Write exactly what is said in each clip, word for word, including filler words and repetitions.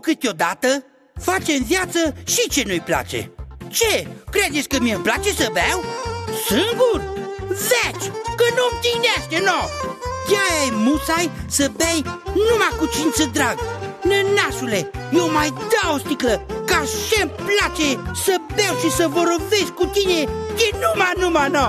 câteodată face în viață și ce nu-i place. Ce? Credeți că mie îmi place să beau? Singur? Veci, că nu-mi tinește, nu! De-aia e musai să bei numai cu cință drag. Nănașule, eu mai dau o sticlă, că așa-mi place să beau și să vorbesc cu tine de numai, numai, nu!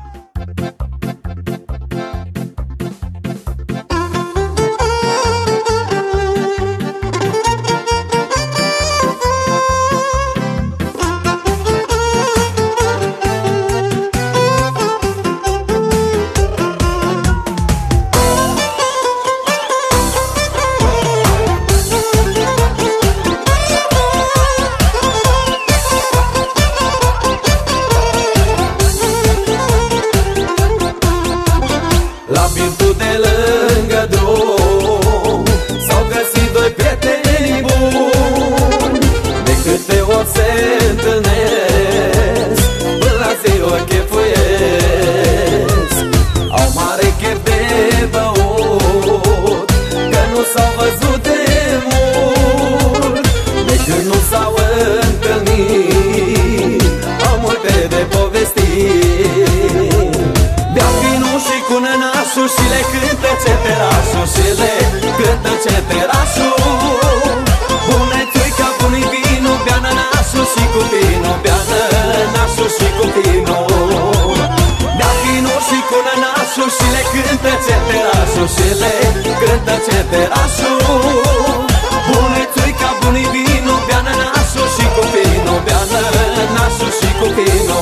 Și le cântă ceterașul, și le cântă ceterașul. Bună-țuica, bună-i vino, bea nănașul și cu vino, bea nănașul și cu vino. Bea vino și cu nănașul și le cântă ceterașul, și le cântă ceterașul. Bună-țuica, bună-i vino, bea nănașul și cu vino, bea nănașul și cu vino.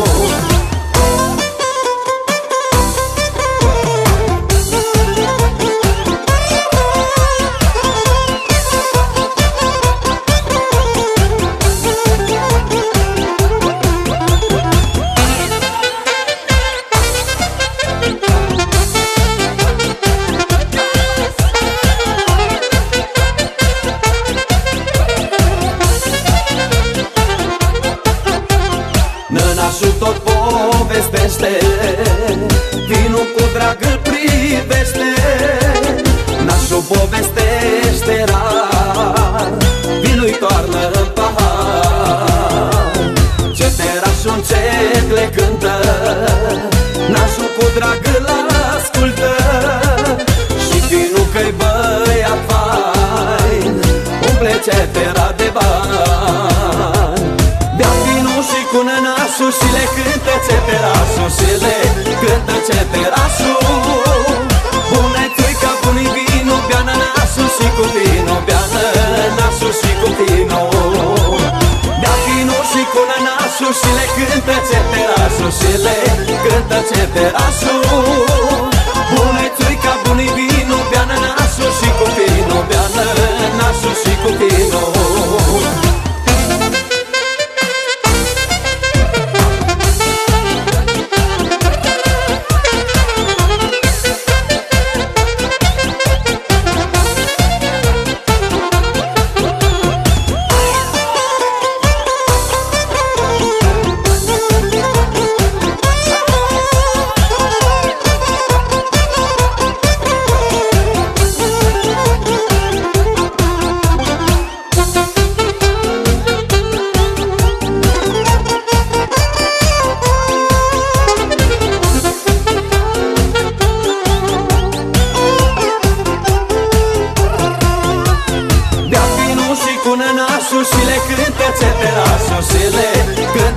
Nănașul tot povestește, vinul cu drag îl privește. Nașul povestește rar, vinul-i toarnă în pahar. Ceterașul încet le cântă, nașul cu drag îl ascultă. Și vinul că-i băiat fain, umple cetera de bani. Bea vinul și cu nănașul și le cântă ceterașul, și le cântă ceterașul. Bună-țuica, bună-i vino, bea nănașul și cu vino, bea nănașul și cu vino. Bea vinul și cu nănașul și le cântă ceterașul, și le cântă ceterașul. Bună-țuica, bună-i vino, bea nănașul și cu vino, bea nănașul și cu vino. Și le cântă ceterașul, și le cântă